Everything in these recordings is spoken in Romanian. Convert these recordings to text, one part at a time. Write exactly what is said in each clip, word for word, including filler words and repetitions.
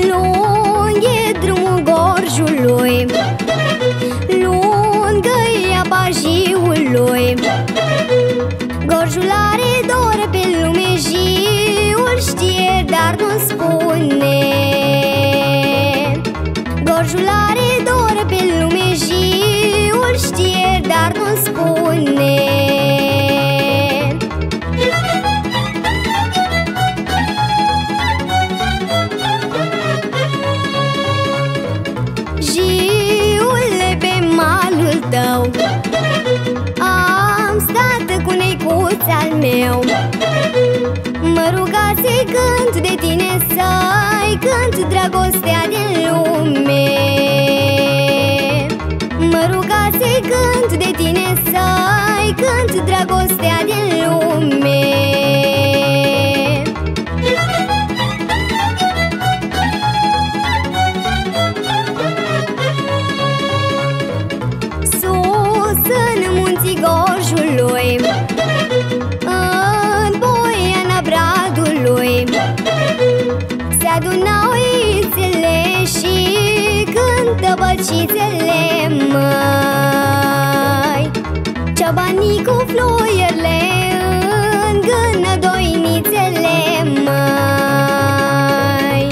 Lung e drumul gorjului, lungă-i apa jiului. Gorjul are dor pe lume, jiul știe, dar nu spune. Gorjul are dor pe lume, jiul știe, dar nu spune. Jiule, pe malul tău am stat cu necuț al meu. Mă ruga să-i cânt de tine, să-i cânt dragostea din lume. Mă ruga să-i cânt de tine, să-i cânt dragostea din lume. Sus în munții Gorjului, în Poiana Bradului, se adunau ițele și cântă băcițele, măi. Ciobanii cu fluierele îngână doinițele, măi.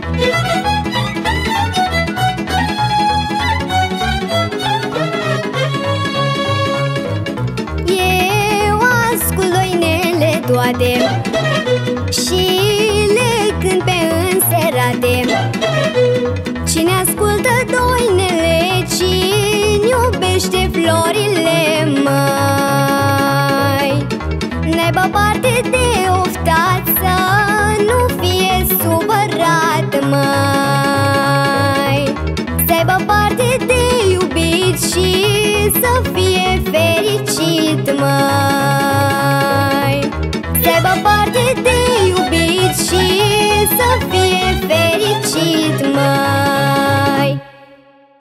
Eu ascult doinele toate și le cânt pe înserate. Cine ascultă doinele, cine iubește florile, măi, n-aibă parte de oftat, să nu fie supărat, măi. Să-aibă parte de iubit și să fie fericit, măi. Să-aibă